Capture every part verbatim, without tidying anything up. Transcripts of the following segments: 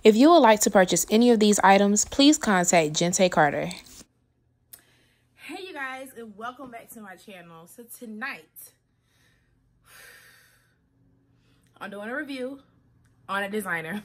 If you would like to purchase any of these items, please contact Jente Carter. Hey you guys, and welcome back to my channel. So tonight, I'm doing a review on a designer.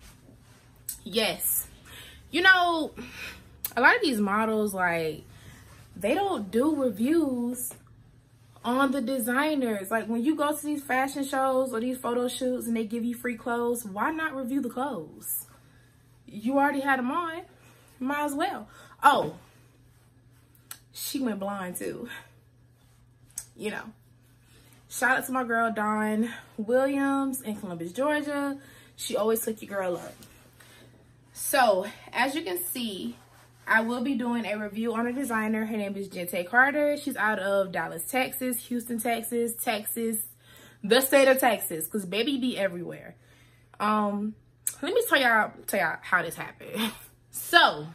Yes. You know, a lot of these models, like, they don't do reviews on the designers. Like, when you go to these fashion shows or these photo shoots and they give you free clothes, why not review the clothes? You already had them on. Might as well. Oh, she went blind too. You know. Shout out to my girl Dawn Williams in Columbus, Georgia. She always took your girl up. So, as you can see, I will be doing a review on a designer. Her name is Jente Carter. She's out of Dallas, Texas, Houston, Texas, Texas, the state of Texas, because baby be everywhere. Um, let me tell y'all tell y'all how this happened. So,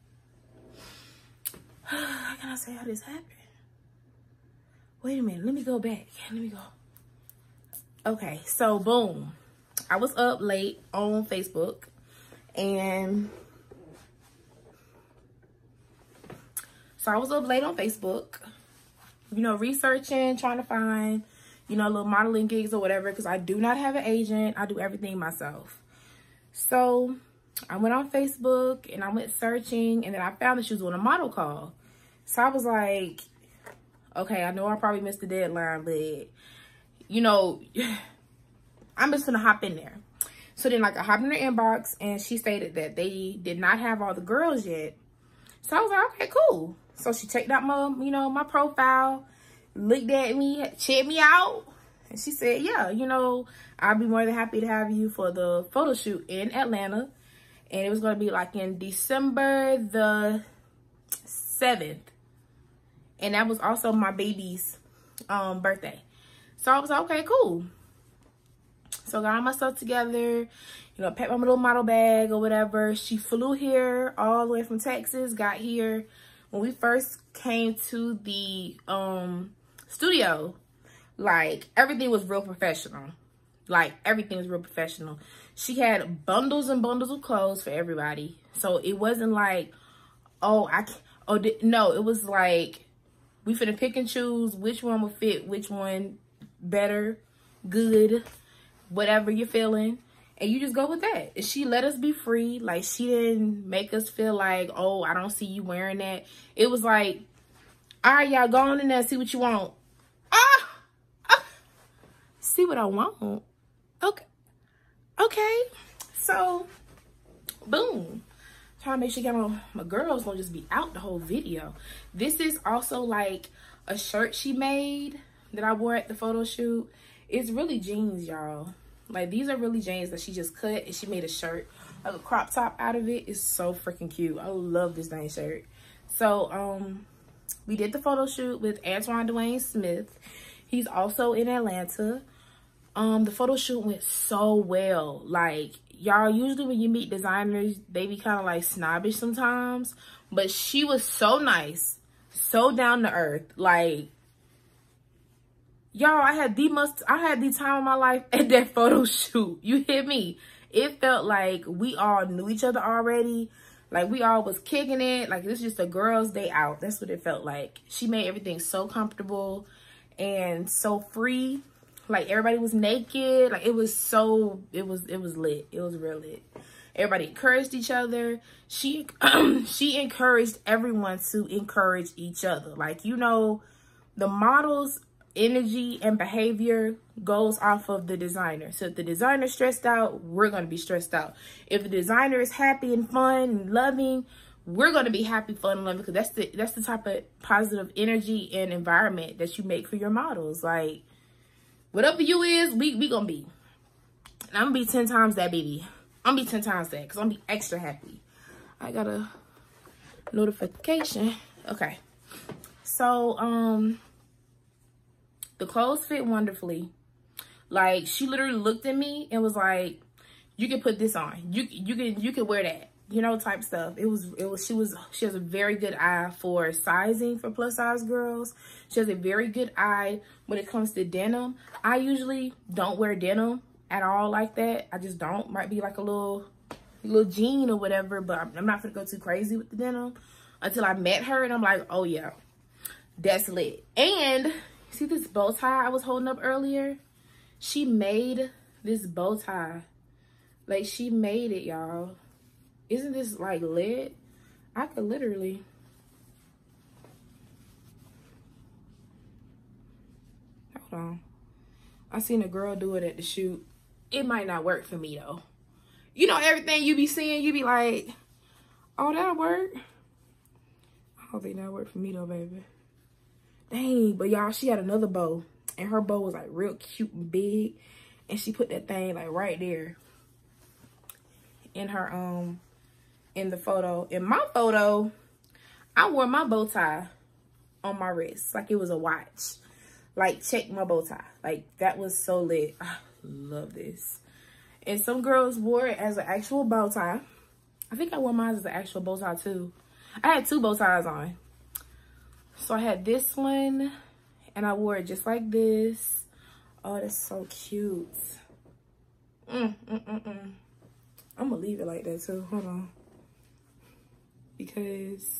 how can I say how this happened? Wait a minute, let me go back. Let me go. Okay, so boom. I was up late on Facebook and so I was up late on Facebook, you know, researching, trying to find, you know, little modeling gigs or whatever, because I do not have an agent. I do everything myself. So I went on Facebook and I went searching, and then I found that she was on a model call. So I was like, okay, I know I probably missed the deadline, but, you know, I'm just gonna hop in there. So then, like, I hopped in her inbox, and she stated that they did not have all the girls yet. So I was like, okay, cool. So she checked out my, you know, my profile, looked at me, checked me out, and she said, yeah, you know, I'll be more than happy to have you for the photo shoot in Atlanta. And it was going to be like in December the seventh. And that was also my baby's um, birthday. So I was like, okay, cool. So I got all my stuff together, you know, packed my little model bag or whatever. She flew here all the way from Texas, got here. When we first came to the um, studio, like, everything was real professional. Like, everything was real professional. She had bundles and bundles of clothes for everybody. So it wasn't like, oh, I can't, oh, no, it was like, we finna pick and choose which one would fit, which one better, good, whatever you're feeling. And you just go with that. And she let us be free. Like, she didn't make us feel like, oh, I don't see you wearing that. It was like, all right, y'all, go on in there and see what you want. Ah! ah! See what I want? Okay. Okay. So, boom. Trying to make sure you know my girls won't just be out the whole video. This is also like a shirt she made that I wore at the photo shoot. It's really jeans, y'all. Like, these are really jeans that she just cut and she made a shirt, like a crop top out of it. It's so freaking cute. I love this dang shirt. So um we did the photo shoot with Antoine Dwayne Smith. He's also in Atlanta. Um the photo shoot went so well. Like, y'all, usually when you meet designers, they be kind of like snobbish sometimes, but she was so nice, so down to earth. Like, y'all, I had the most, I had the time of my life at that photo shoot. You hear me? It felt like we all knew each other already. Like, we all was kicking it. Like, this is just a girl's day out. That's what it felt like. She made everything so comfortable and so free. Like, everybody was naked. Like, it was so, it was, it was lit. It was real lit. Everybody encouraged each other. She, she encouraged everyone to encourage each other. Like, you know, the models' energy and behavior goes off of the designer. So if the designer's stressed out, we're going to be stressed out. If the designer is happy and fun and loving, we're going to be happy, fun, and loving, because that's the, that's the type of positive energy and environment that you make for your models. Like, whatever you is, we, we going to be. And I'm going to be ten times that, baby. I'm going to be ten times that, because I'm going to be extra happy. I got a notification. Okay. So, um... the clothes fit wonderfully. Like, she literally looked at me and was like, you can put this on. You you can you can wear that. You know, type stuff. It was it was she was she has a very good eye for sizing for plus size girls. She has a very good eye when it comes to denim. I usually don't wear denim at all like that. I just don't. Might be like a little little jean or whatever, but I'm, I'm not gonna go too crazy with the denim until I met her, and I'm like, oh yeah, that's lit. And see this bow tie I was holding up earlier? She made this bow tie. Like, she made it, y'all. Isn't this like lit? I could literally. Hold on. I seen a girl do it at the shoot. It might not work for me though. You know, everything you be seeing, you be like, oh, that'll work. I don't think that'll work for me though, baby. Dang, but y'all, she had another bow, and her bow was like real cute and big, and she put that thing like right there in her um in the photo. In my photo, I wore my bow tie on my wrist like it was a watch. Like, check my bow tie. Like, that was so lit. I love this. And some girls wore it as an actual bow tie. I think I wore mine as an actual bow tie too. I had two bow ties on. So I had this one, and I wore it just like this. Oh, that's so cute. Mm, mm, mm, mm. I'm gonna leave it like that too. Hold on. Because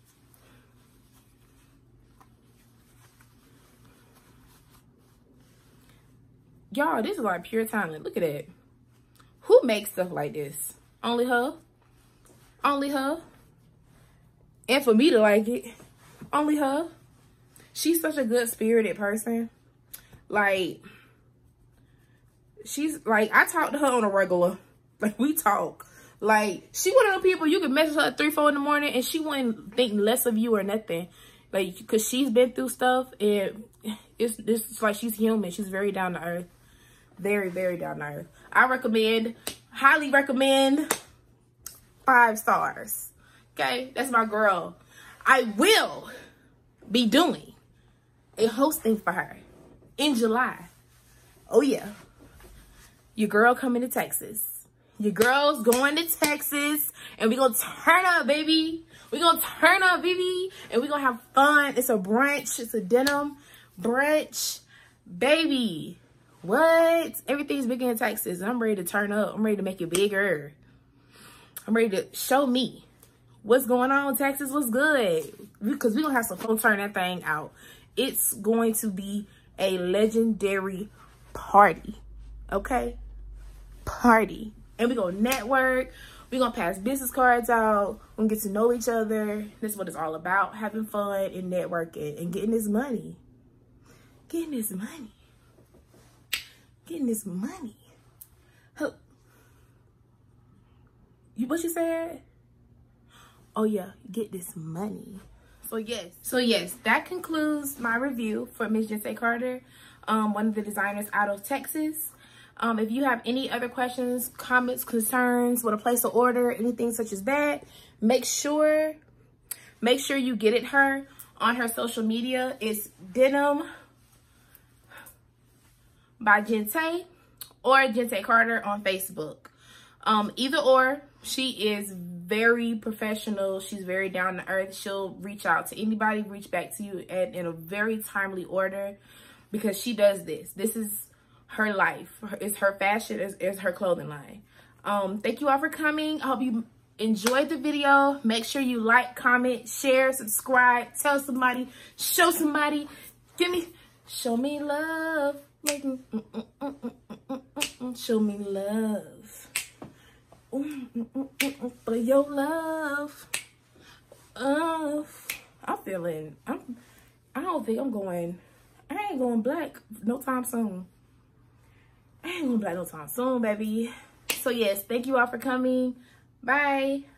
y'all, this is like pure talent. Look at that. Who makes stuff like this? Only her. Only her. And for me to like it, only her. She's such a good spirited person. Like, she's like, I talk to her on a regular. Like, we talk. Like, she one of those people you could message her at three, four in the morning and she wouldn't think less of you or nothing. Like, because she's been through stuff, and it's, it's like she's human. She's very down to earth. Very, very down to earth. I recommend, highly recommend, five stars. Okay? That's my girl. I will be doing a hosting for her in July. Oh, yeah. Your girl coming to Texas. Your girl's going to Texas, and we gonna turn up, baby. We gonna turn up, baby, and we gonna have fun. It's a brunch. It's a denim brunch, baby. What? Everything's big in Texas. I'm ready to turn up. I'm ready to make it bigger. I'm ready to show me what's going on in Texas. What's good? Because we're gonna have some fun turn that thing out. It's going to be a legendary party. Okay? Party. And we're gonna network. We're gonna pass business cards out. We're gonna get to know each other. That's what it's all about. Having fun and networking and getting this money. Getting this money. Getting this money. Huh. You, what you said? Oh yeah, get this money. So yes, so yes, that concludes my review for Miss Jente Carter, um, one of the designers out of Texas. Um, if you have any other questions, comments, concerns, want to place an order, anything such as that, make sure, make sure you get it her on her social media. It's Denim by Jente or Jente Carter on Facebook. Um, either or, she is very professional. She's very down to earth. She'll reach out to anybody, reach back to you at, in a very timely order, because she does this. This is her life. It's her fashion. It's, it's her clothing line. Um, thank you all for coming. I hope you enjoyed the video. Make sure you like, comment, share, subscribe, tell somebody, show somebody, give me, show me love. Show me love. For your love. Uh, I'm feeling, I'm, I don't think I'm going, I ain't going black no time soon. I ain't going black no time soon, baby. So yes, thank you all for coming. Bye.